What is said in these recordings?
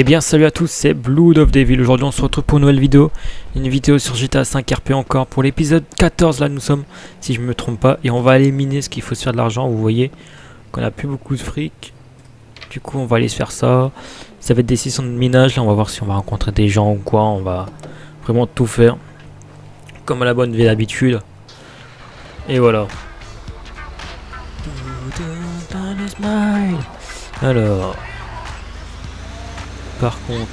bien salut à tous, c'est Blood of Devil. Aujourd'hui on se retrouve pour une nouvelle vidéo. Une vidéo sur GTA 5 RP encore pour l'épisode 14 là nous sommes, si je me trompe pas. Et on va aller miner ce qu'il faut se faire de l'argent. Vous voyez qu'on a plus beaucoup de fric. Du coup on va aller se faire ça. Ça va être des sessions de minage. Là on va voir si on va rencontrer des gens ou quoi. On va vraiment tout faire comme à la bonne vieille habitude. Et voilà. Alors, par contre,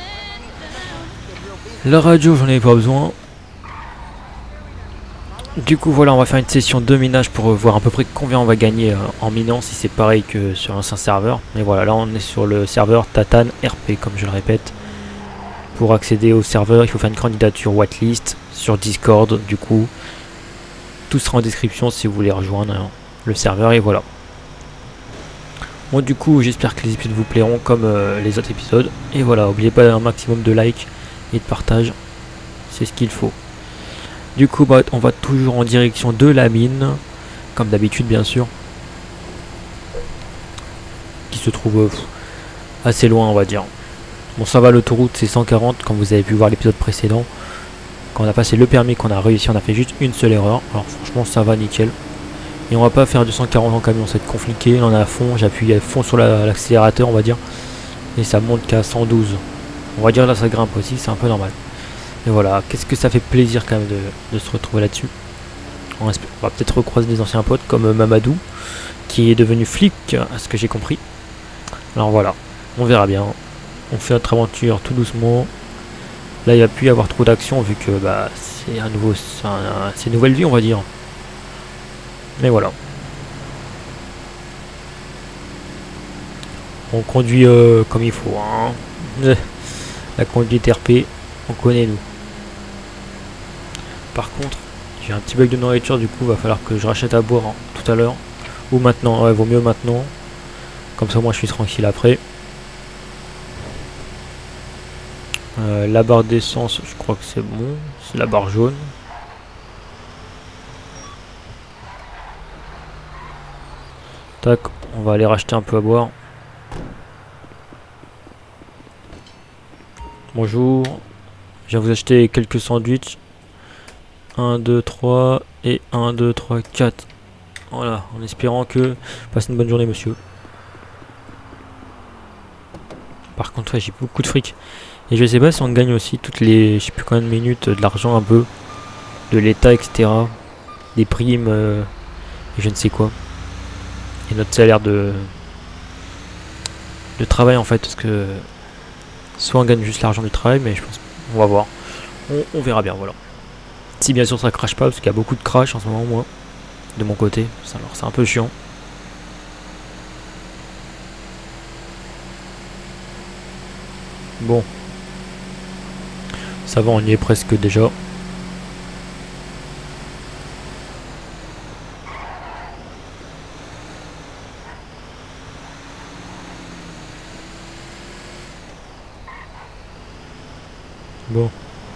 la radio, j'en ai pas besoin. Du coup, voilà, on va faire une session de minage pour voir à peu près combien on va gagner en minant, si c'est pareil que sur l'ancien serveur. Mais voilà, là on est sur le serveur Tatan RP, comme je le répète. Pour accéder au serveur, il faut faire une candidature whitelist sur Discord. Du coup, tout sera en description si vous voulez rejoindre le serveur. Et voilà. Bon, du coup, j'espère que les épisodes vous plairont comme les autres épisodes. Et voilà, n'oubliez pas un maximum de likes et de partage. C'est ce qu'il faut. Du coup, bah, on va toujours en direction de la mine. Comme d'habitude, bien sûr. Qui se trouve assez loin, on va dire. Bon, ça va, l'autoroute, c'est 140, comme vous avez pu voir l'épisode précédent. Quand on a passé le permis, qu'on a réussi, on a fait juste une seule erreur. Alors, franchement, ça va nickel. Et on va pas faire 240 en camion, ça va être compliqué. Là on est à fond, j'appuie à fond sur l'accélérateur on va dire. Et ça monte qu'à 112. On va dire là ça grimpe aussi, c'est un peu normal. Et voilà, qu'est-ce que ça fait plaisir quand même de se retrouver là-dessus. On va peut-être recroiser des anciens potes comme Mamadou, qui est devenu flic, à ce que j'ai compris. Alors voilà, on verra bien. On fait notre aventure tout doucement. Là il va plus y avoir trop d'action vu que bah, c'est un nouveau, c'est une nouvelle vie on va dire. Mais voilà. On conduit comme il faut. Hein. La conduite RP, on connaît nous. Par contre, j'ai un petit bug de nourriture, du coup, va falloir que je rachète à boire tout à l'heure. Ou maintenant, ouais, vaut mieux maintenant. Comme ça, moi, je suis tranquille après. La barre d'essence, je crois que c'est bon. C'est la barre jaune. Tac, on va aller racheter un peu à boire. Bonjour. Je viens vous acheter quelques sandwichs. 1, 2, 3 et 1, 2, 3, 4. Voilà, en espérant que... Passez une bonne journée, monsieur. Par contre, ouais, j'ai beaucoup de fric. Et je sais pas si on gagne aussi toutes les... Je sais plus combien de minutes, de l'argent un peu. De l'état, etc. Des primes et je ne sais quoi. Et notre salaire de travail en fait, parce que soit on gagne juste l'argent du travail, mais je pense on va voir, on verra bien, voilà. Si bien sûr ça crache pas, parce qu'il y a beaucoup de crash en ce moment, moi de mon côté, alors c'est un peu chiant. Bon, ça va, on y est presque déjà. Bon.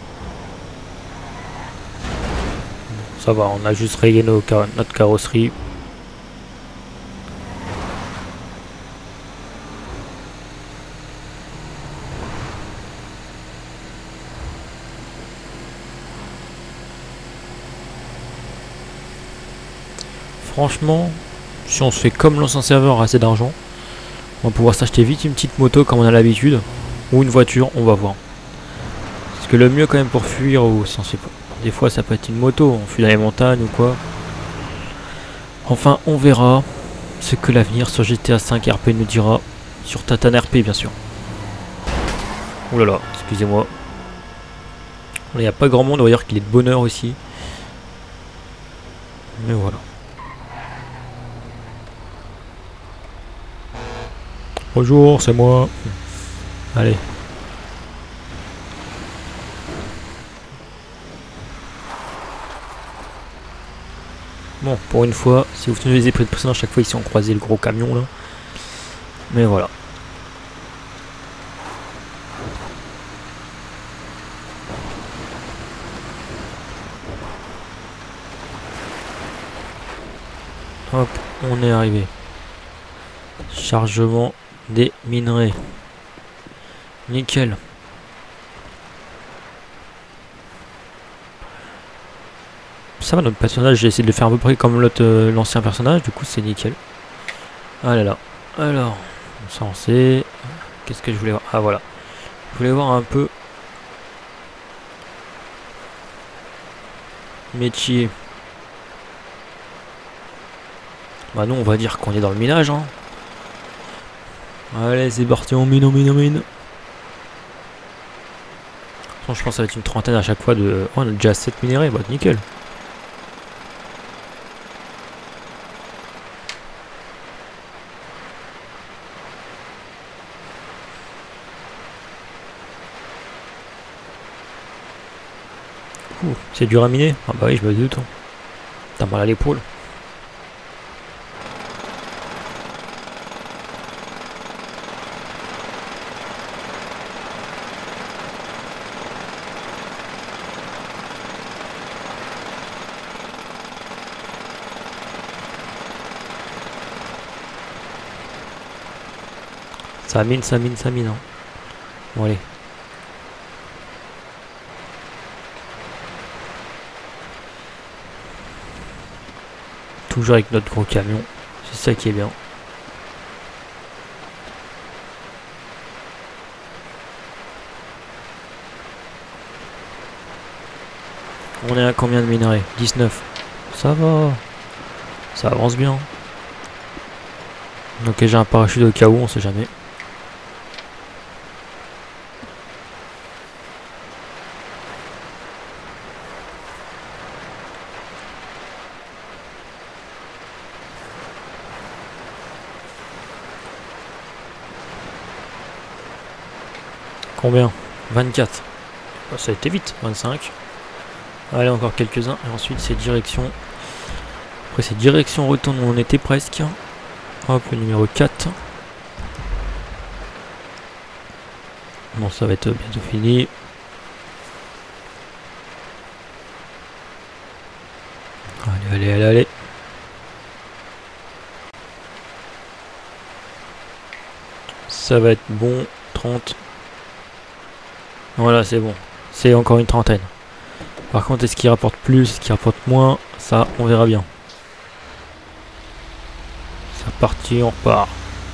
Ça va, on a juste rayé notre carrosserie. Franchement, si on se fait comme l'ancien serveur assez d'argent, on va pouvoir s'acheter vite une petite moto comme on a l'habitude. Ou une voiture, on va voir. Parce que le mieux quand même pour fuir, ou si on sait pas, des fois ça peut être une moto, on fuit dans les montagnes ou quoi. Enfin, on verra ce que l'avenir sur GTA 5 RP nous dira. Sur Tatan RP bien sûr. Oh là là, excusez-moi. Il n'y a pas grand monde, on va dire qu'il est de bonne heure aussi. Mais voilà. Bonjour, c'est moi. Allez. Bon, pour une fois, si vous tenez les épreuves de précédent, à chaque fois ici on croisait le gros camion là. Mais voilà. Hop, on est arrivé. Chargement des minerais. Nickel. Ça va, notre personnage, j'ai essayé de le faire à peu près comme l'ancien personnage, du coup c'est nickel. Ah là là. Alors, ça on sait. Qu'est-ce que je voulais voir? Ah voilà. Je voulais voir un peu. Métier. Bah nous on va dire qu'on est dans le minage, hein. Allez, c'est parti, on mine, on mine, on mine. Bon, je pense que ça va être une trentaine à chaque fois de... Oh, on a déjà 7 minéraux, bah nickel. C'est dur à miner? Ah bah oui, je me doute. T'as mal à l'épaule. Ça mine, ça mine, ça mine. Hein. Bon allez. Toujours avec notre gros camion. C'est ça qui est bien. On est à combien de minerais? 19. Ça va. Ça avance bien. Ok, j'ai un parachute au cas où, on sait jamais. Combien? 24. Oh, ça a été vite. 25. Allez, encore quelques-uns. Et ensuite, c'est direction. Après, c'est direction retourne où on était presque. Hop, le numéro 4. Bon, ça va être bientôt fini. Allez, allez, allez, allez. Ça va être bon. 30. Voilà, c'est bon. C'est encore une trentaine. Par contre, est-ce qu'il rapporte plus, est-ce qu'il rapporte moins? Ça, on verra bien. C'est parti, on repart.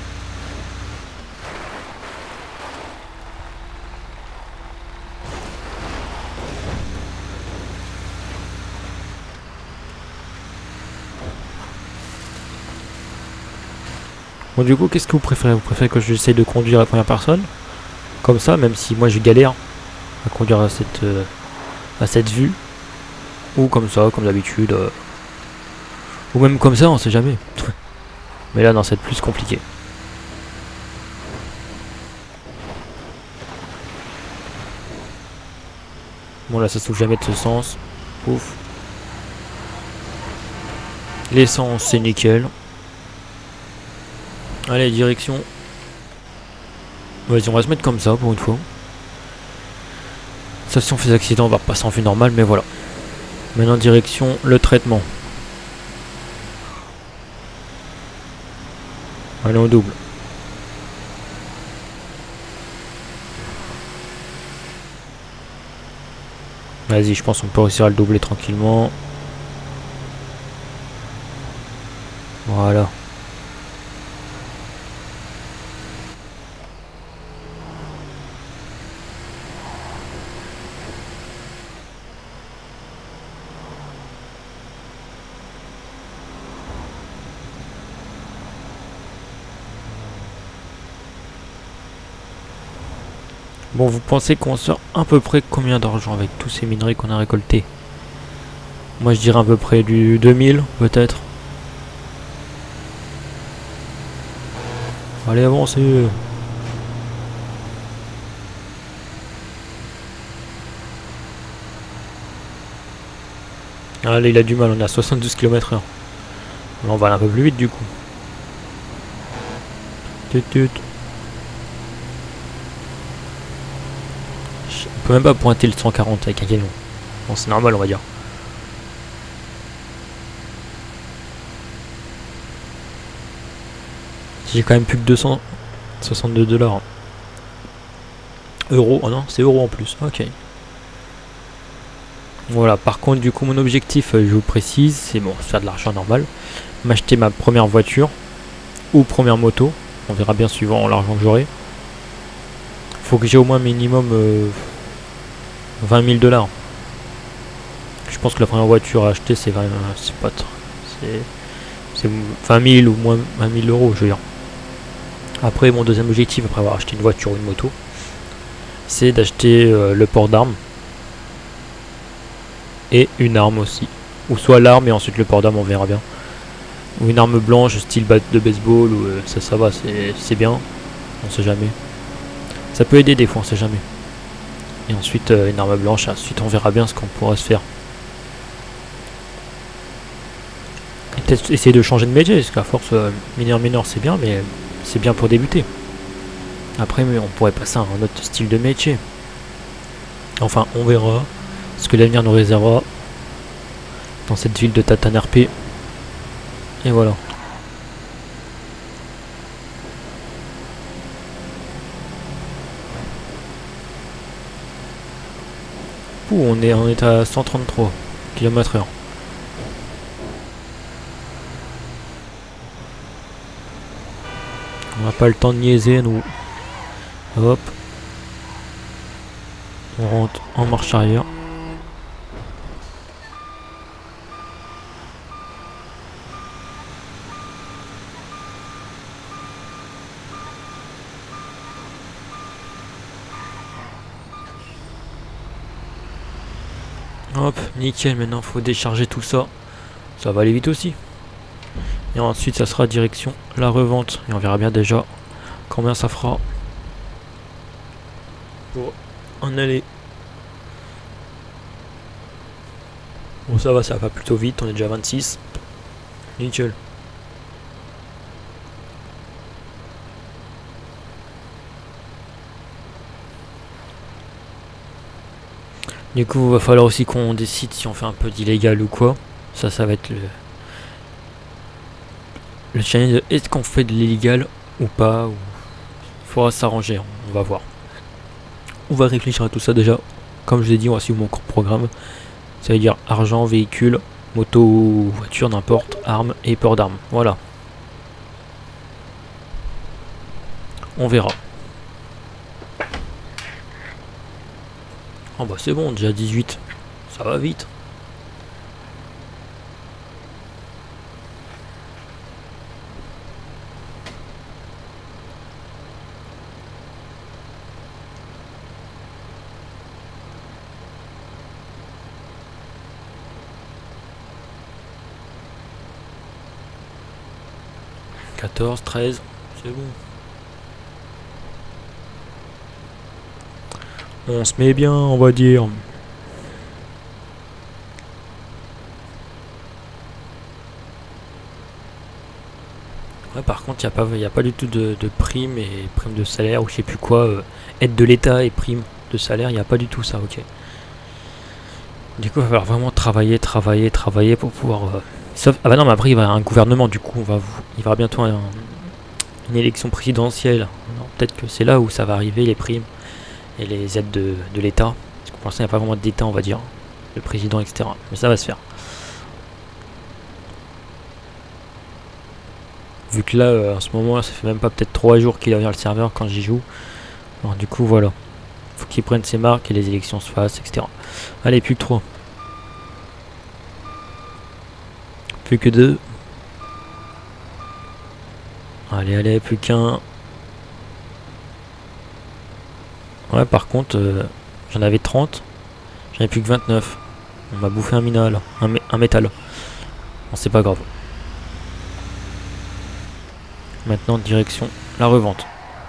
Bon, du coup, qu'est-ce que vous préférez? Vous préférez que j'essaye de conduire à la première personne? Comme ça, même si moi je galère à conduire à cette vue. Ou comme ça, comme d'habitude. Ou même comme ça, on sait jamais. Mais là, non, c'est plus compliqué. Bon, là, ça s'ouvre jamais de ce sens. Ouf. L'essence, c'est nickel. Allez, direction. Vas-y, on va se mettre comme ça pour une fois. Ça, si on fait des accidents, on va passer en vue normale, mais voilà. Maintenant, direction le traitement. Allez, on double. Vas-y, je pense qu'on peut réussir à le doubler tranquillement. Voilà. Bon, vous pensez qu'on sort à peu près combien d'argent avec tous ces minerais qu'on a récoltés? Moi, je dirais à peu près du 2000, peut-être. Allez, avancez. Allez, il a du mal, on est à 72 km/h. Là, on va aller un peu plus vite, du coup. Tut, tut. On peut même pas pointer le 140 avec un camion. Bon, c'est normal, on va dire. J'ai quand même plus que 262 $. Euros, oh non, c'est euros en plus, ok. Voilà, par contre, du coup, mon objectif, je vous précise, c'est bon, faire de l'argent normal. M'acheter ma première voiture ou première moto. On verra bien suivant l'argent que j'aurai. Faut que j'ai au moins minimum 20 000 $. Je pense que la première voiture à acheter, c'est 20, c'est pas trop. C'est 20 000 ou moins 20 000 euros, je veux dire. Après, mon deuxième objectif, après avoir acheté une voiture ou une moto, c'est d'acheter le port d'armes et une arme aussi. Ou soit l'arme et ensuite le port d'armes, on verra bien. Ou une arme blanche, style batte de baseball, ou ça va, c'est bien. On sait jamais. Ça peut aider des fois, on sait jamais. Et ensuite, une arme blanche, ensuite on verra bien ce qu'on pourra se faire. Et peut-être essayer de changer de métier, parce qu'à force, mineur c'est bien, mais c'est bien pour débuter. Après, mais on pourrait passer à un autre style de métier. Enfin, on verra ce que l'avenir nous réservera dans cette ville de Tatane RP. Et voilà. Ouh, on est à 133 km/h. On n'a pas le temps de niaiser, nous. Hop. On rentre en marche arrière. Hop, nickel, maintenant faut décharger tout ça. Ça va aller vite aussi. Et ensuite ça sera direction la revente. Et on verra bien déjà combien ça fera pour en aller. Bon ça va plutôt vite, on est déjà à 26. Nickel. Du coup il va falloir aussi qu'on décide si on fait un peu d'illégal ou quoi. Ça va être le challenge. Est-ce qu'on fait de l'illégal ou pas, ou... Il faudra s'arranger, on va voir. On va réfléchir à tout ça déjà. Comme je l'ai dit, on va suivre mon court programme. Ça veut dire argent, véhicule, moto ou voiture, n'importe, armes et port d'armes. Voilà. On verra. Oh bah c'est bon, déjà 18. Ça va vite. « 14, 13, c'est bon. On se met bien, on va dire. Ouais, par contre, il n'y a pas du tout de prime et prime de salaire ou je sais plus quoi. Aide de l'État et prime de salaire, il n'y a pas du tout ça, ok. Du coup, il va falloir vraiment travailler pour pouvoir... Sauf... Ah bah non, mais après, il va y avoir un gouvernement, du coup, il va y aura bientôt une élection présidentielle. Peut-être que c'est là où ça va arriver, les primes et les aides de l'État. Parce que pour l'instant, il n'y a pas vraiment d'État, on va dire. Le président, etc. Mais ça va se faire. Vu que là, en ce moment, ça fait même pas peut-être 3 jours qu'il a ouvert le serveur quand j'y joue. Alors du coup, voilà. Faut qu'il prenne ses marques et les élections se fassent, etc. Allez, plus que 3. Plus que 2. Allez, plus qu'un. Ouais, par contre, j'en avais 30. J'en ai plus que 29. On m'a bouffé un minéral, un métal. Bon, c'est pas grave. Maintenant, direction la revente.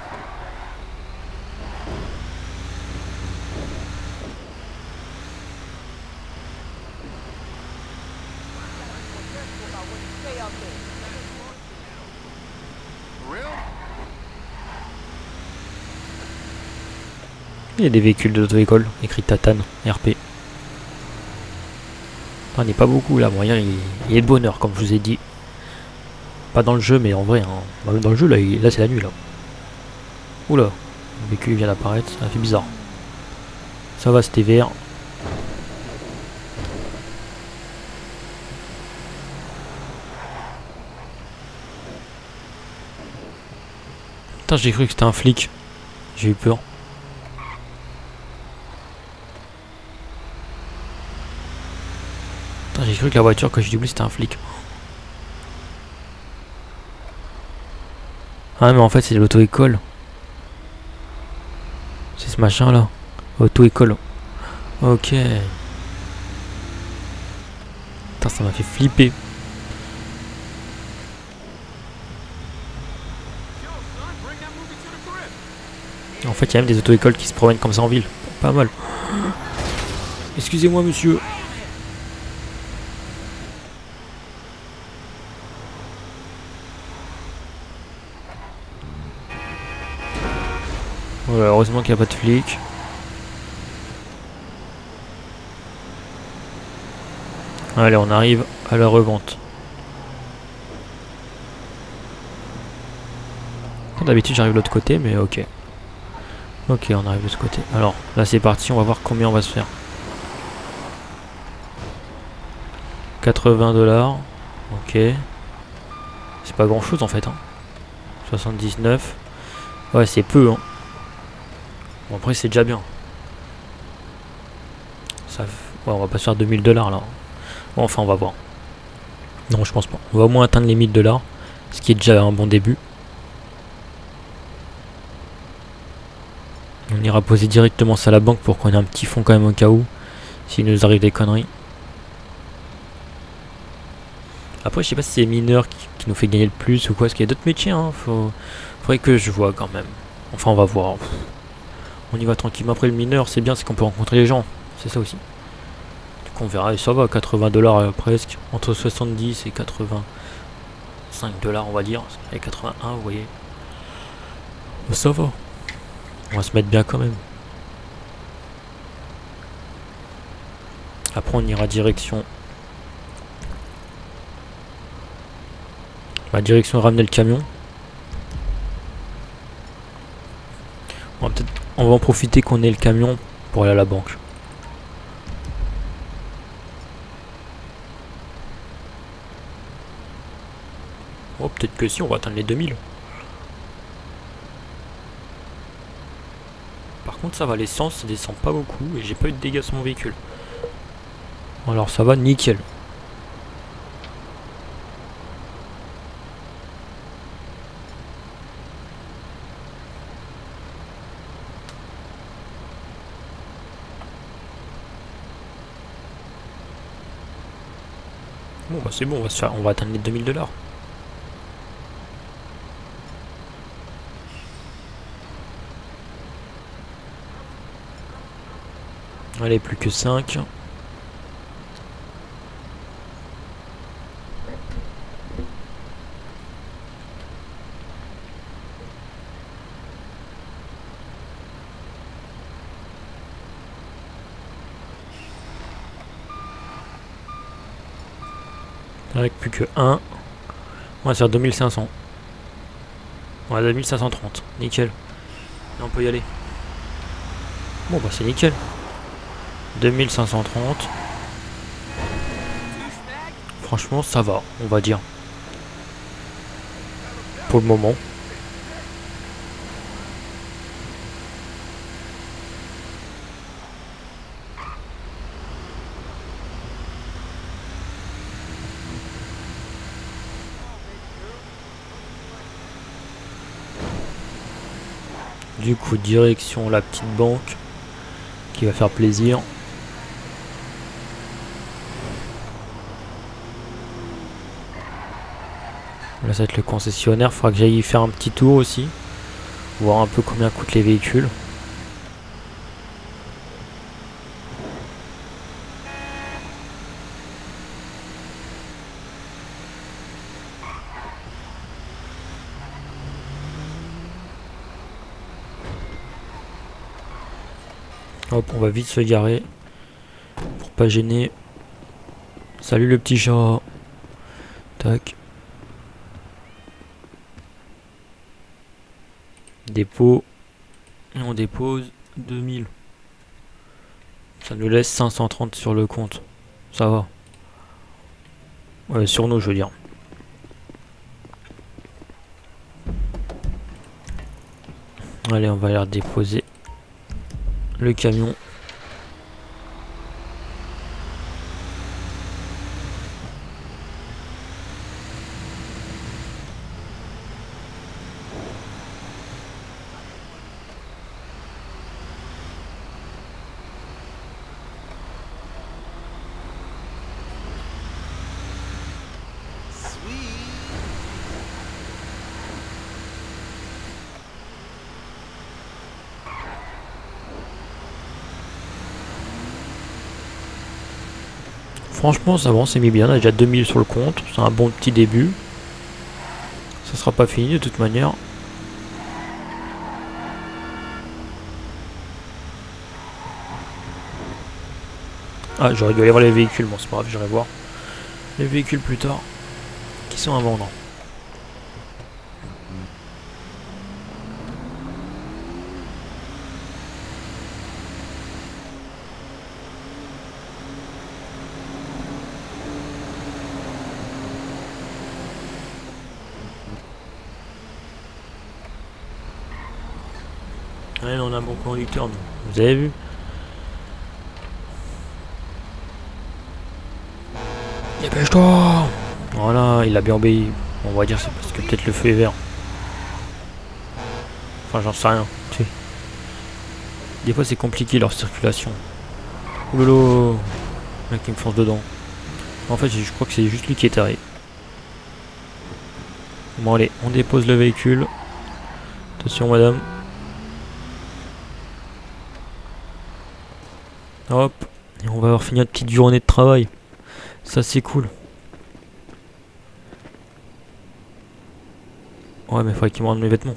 Il y a des véhicules de l'auto-école, écrit Tatane, RP. On n'est pas beaucoup là, moyen il est de bonheur comme je vous ai dit. Pas dans le jeu mais en vrai, hein. Dans le jeu là, là c'est la nuit là. Oula, Le véhicule vient d'apparaître, ça fait bizarre. Ça va, c'était vert. Putain, j'ai cru que c'était un flic. J'ai eu peur. Putain, j'ai cru que la voiture, quand j'ai doublé, c'était un flic. Ah, mais en fait, c'est l'auto-école. C'est ce machin là. Auto-école. Ok. Putain, ça m'a fait flipper. En fait, il y a même des auto-écoles qui se promènent comme ça en ville. Pas mal. Excusez-moi, monsieur. Ouais, heureusement qu'il n'y a pas de flic. Allez, on arrive à la revente. D'habitude, j'arrive de l'autre côté, mais ok. Ok, on arrive de ce côté. Alors, là, c'est parti. On va voir combien on va se faire. 80 $. Ok. C'est pas grand chose en fait. Hein. 79. Ouais, c'est peu. Hein. Bon, après, c'est déjà bien. Ça... Ouais, on va pas se faire 2000 $ là. Bon, enfin, on va voir. Non, je pense pas. On va au moins atteindre les 1000 $. Ce qui est déjà un bon début. On ira poser directement ça à la banque pour qu'on ait un petit fonds quand même au cas où. S'il nous arrive des conneries. Après, je sais pas si c'est les mineurs qui nous fait gagner le plus ou quoi. Parce qu'il y a d'autres métiers. Hein. Faudrait que je vois quand même. Enfin, on va voir. On y va tranquillement. Après, le mineur, c'est bien, c'est qu'on peut rencontrer les gens. C'est ça aussi. Du coup, on verra. Et ça va, 80 $ presque. Entre 70 et 85 $, on va dire. Et 81, vous voyez. Ça va. On va se mettre bien quand même. Après, on ira direction. Direction ramener le camion. On va en profiter qu'on ait le camion pour aller à la banque. Oh, peut-être que si, on va atteindre les 2000. Par contre, ça va, l'essence, ça descend pas beaucoup et j'ai pas eu de dégâts sur mon véhicule. Alors ça va, nickel. Bon, bah c'est bon, on va atteindre les 2000 $. Allez, plus que 5. Avec plus que 1. On va faire 2500. On va à 2530. Nickel. Et on peut y aller. Bon bah c'est nickel. 2530. Franchement ça va, on va dire. Pour le moment. Du coup, direction la petite banque qui va faire plaisir. Là, ça va être le concessionnaire. Il faudra que j'aille y faire un petit tour aussi. Voir un peu combien coûtent les véhicules. Hop, on va vite se garer pour pas gêner. Salut le petit chat. Tac. Dépôt. Et on dépose 2000. Ça nous laisse 530 sur le compte. Ça va. Ouais, sur nous, je veux dire. Allez, on va aller déposer le camion. Franchement, ça va, on s'est mis bien. On a déjà 2000 sur le compte. C'est un bon petit début. Ça sera pas fini de toute manière. Ah, j'aurais dû aller voir les véhicules. Bon, c'est pas grave, j'irai voir les véhicules plus tard qui sont à vendre. Ouais, on a un bon conducteur, nous. Vous avez vu? Dépêche-toi! Voilà, il a bien obéi. On va dire c'est parce que peut-être le feu est vert. Enfin, j'en sais rien. Tu sais. Des fois, c'est compliqué leur circulation. Oulolo! Le mec qui me fonce dedans. En fait, je crois que c'est juste lui qui est taré. Bon, allez, on dépose le véhicule. Attention, madame. Hop, et on va avoir fini notre petite journée de travail. Ça c'est cool. Ouais, mais il faudrait qu'il me rende mes vêtements.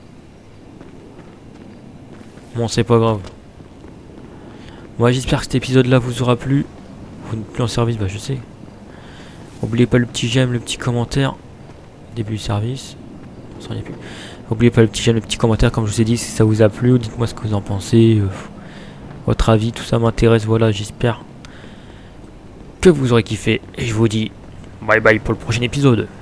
Bon, c'est pas grave. Moi, j'espère que cet épisode là vous aura plu. Vous n'êtes plus en service, bah je sais. N'oubliez pas le petit j'aime, le petit commentaire. Début du service. N'oubliez pas le petit j'aime, le petit commentaire, comme je vous ai dit, si ça vous a plu. Dites-moi ce que vous en pensez. Votre avis, tout ça m'intéresse. Voilà, j'espère que vous aurez kiffé. Et je vous dis bye bye pour le prochain épisode.